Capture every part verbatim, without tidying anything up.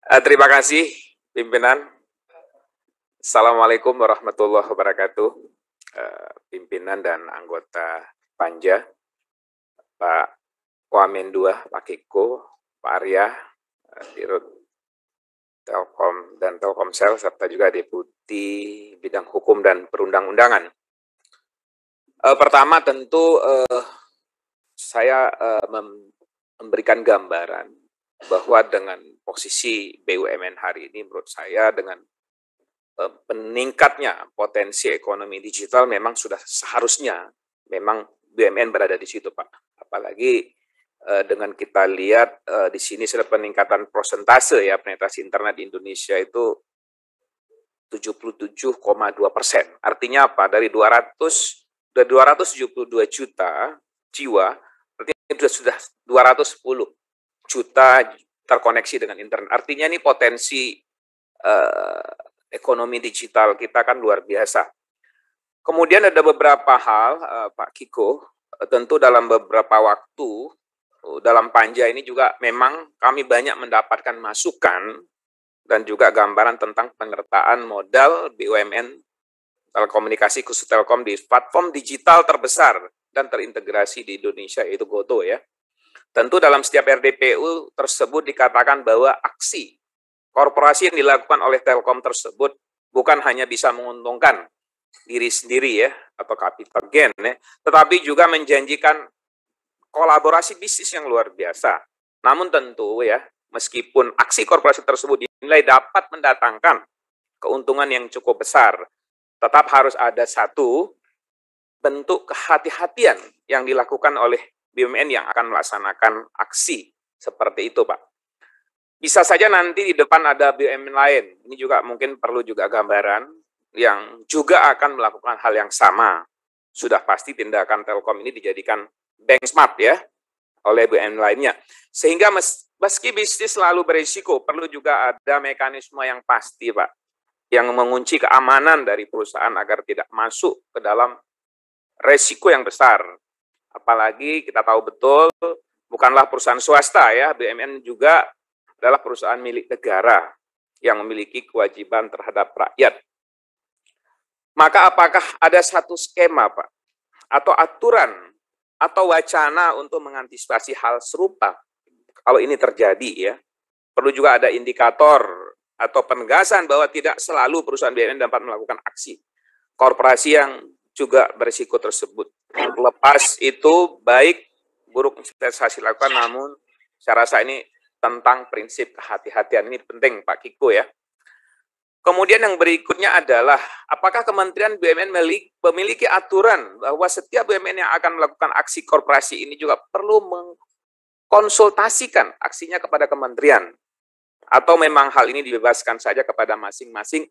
Eh, terima kasih, pimpinan. Assalamualaikum warahmatullahi wabarakatuh. Eh, pimpinan dan anggota Panja, Pak Wamen dua, Pak Kiko, Pak Arya, eh, Dirut Telkom dan Telkomsel, serta juga Deputi Bidang Hukum dan Perundang-undangan. Eh, pertama tentu eh, saya eh, memberikan gambaran bahwa dengan posisi B U M N hari ini, menurut saya dengan peningkatnya potensi ekonomi digital memang sudah seharusnya memang B U M N berada di situ, Pak. Apalagi eh, dengan kita lihat eh, di sini sudah peningkatan persentase ya penetrasi internet di Indonesia itu tujuh puluh tujuh koma dua persen. Artinya apa? Dari dua ratus dari dua ratus tujuh puluh dua juta jiwa, artinya sudah dua ratus sepuluh juta terkoneksi dengan internet. Artinya ini potensi eh, ekonomi digital kita kan luar biasa. Kemudian ada beberapa hal, uh, Pak Kiko, tentu dalam beberapa waktu, uh, dalam Panja ini juga memang kami banyak mendapatkan masukan dan juga gambaran tentang penyertaan modal B U M N telekomunikasi khusus Telkom di platform digital terbesar dan terintegrasi di Indonesia, yaitu GoTo ya. Tentu dalam setiap R D P U tersebut dikatakan bahwa aksi korporasi yang dilakukan oleh Telkom tersebut bukan hanya bisa menguntungkan diri sendiri ya atau capital gain ya, tetapi juga menjanjikan kolaborasi bisnis yang luar biasa. Namun tentu ya, meskipun aksi korporasi tersebut dinilai dapat mendatangkan keuntungan yang cukup besar, tetap harus ada satu bentuk kehati-hatian yang dilakukan oleh B U M N yang akan melaksanakan aksi seperti itu, Pak. Bisa saja nanti di depan ada B U M N lain. Ini juga mungkin perlu juga gambaran yang juga akan melakukan hal yang sama. Sudah pasti tindakan Telkom ini dijadikan benchmark ya oleh B U M N lainnya. Sehingga meski bisnis selalu berisiko, perlu juga ada mekanisme yang pasti, Pak, yang mengunci keamanan dari perusahaan agar tidak masuk ke dalam resiko yang besar. Apalagi kita tahu betul bukanlah perusahaan swasta ya, B U M N juga adalah perusahaan milik negara yang memiliki kewajiban terhadap rakyat. Maka apakah ada satu skema, Pak, atau aturan, atau wacana untuk mengantisipasi hal serupa? Kalau ini terjadi ya, perlu juga ada indikator atau penegasan bahwa tidak selalu perusahaan B U M N dapat melakukan aksi korporasi yang juga berisiko tersebut. Lepas itu, baik buruk investasi lakukan, namun saya rasa ini tentang prinsip kehati-hatian. Ini penting, Pak Kiko ya. Kemudian yang berikutnya adalah, apakah Kementerian B U M N memiliki aturan bahwa setiap B U M N yang akan melakukan aksi korporasi ini juga perlu mengkonsultasikan aksinya kepada kementerian? Atau memang hal ini dibebaskan saja kepada masing-masing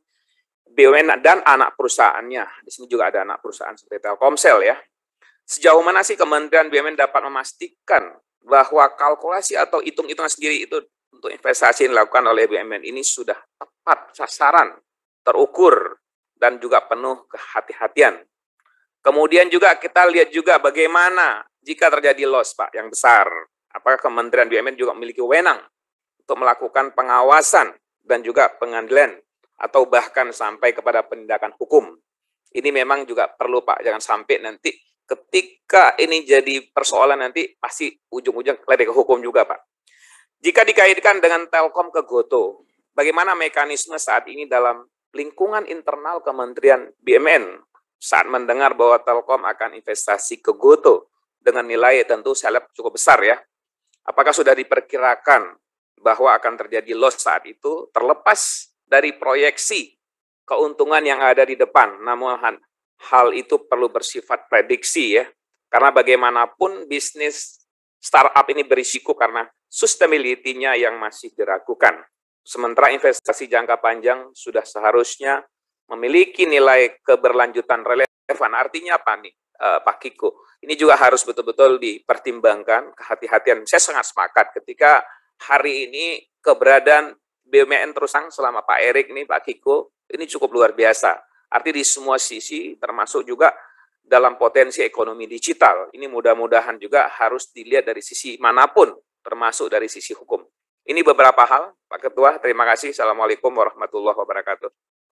B U M N dan anak perusahaannya? Di sini juga ada anak perusahaan seperti Telkomsel ya. Sejauh mana sih Kementerian B U M N dapat memastikan bahwa kalkulasi atau hitung-hitungan sendiri itu untuk investasi yang dilakukan oleh B U M N ini sudah tepat sasaran, terukur, dan juga penuh kehati-hatian. Kemudian juga kita lihat juga bagaimana jika terjadi loss, Pak, yang besar. Apakah Kementerian B U M N juga memiliki wewenang untuk melakukan pengawasan dan juga pengadilan atau bahkan sampai kepada penindakan hukum? Ini memang juga perlu, Pak, jangan sampai nanti ketika ini jadi persoalan nanti pasti ujung-ujung lari ke hukum juga, Pak. Jika dikaitkan dengan Telkom ke GoTo, bagaimana mekanisme saat ini dalam lingkungan internal Kementerian B U M N saat mendengar bahwa Telkom akan investasi ke GoTo dengan nilai tentu saya lihat cukup besar ya. Apakah sudah diperkirakan bahwa akan terjadi loss saat itu terlepas dari proyeksi keuntungan yang ada di depan? Namun hal itu perlu bersifat prediksi ya, karena bagaimanapun bisnis startup ini berisiko karena sustainability-nya yang masih diragukan. Sementara investasi jangka panjang sudah seharusnya memiliki nilai keberlanjutan relevan. Artinya apa nih, uh, Pak Kiko? Ini juga harus betul-betul dipertimbangkan, kehati-hatian. Saya sangat sepakat ketika hari ini keberadaan B U M N terus selama Pak Erik ini, Pak Kiko, ini cukup luar biasa. Arti di semua sisi, termasuk juga dalam potensi ekonomi digital. Ini mudah-mudahan juga harus dilihat dari sisi manapun, termasuk dari sisi hukum. Ini beberapa hal, Pak Ketua. Terima kasih. Assalamualaikum warahmatullahi wabarakatuh.